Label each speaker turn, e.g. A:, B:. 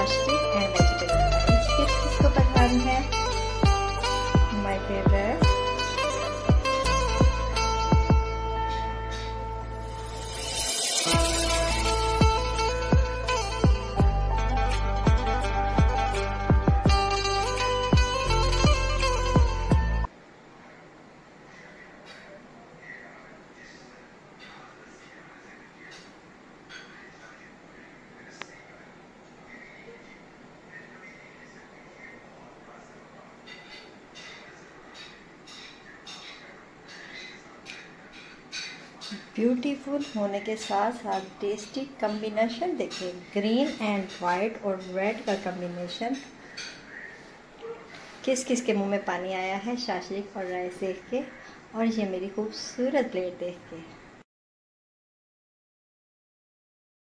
A: शास्त्रिक and vegetable rice. किसको पसंद है? My favourite. ब्यूटीफुल होने के साथ साथ टेस्टी कॉम्बिनेशन देखिए, ग्रीन एंड वाइट और रेड का कॉम्बिनेशन। किस किस के मुंह में पानी आया है शास्त्रिक और राइस देख के, और ये मेरी खूबसूरत प्लेट देख के।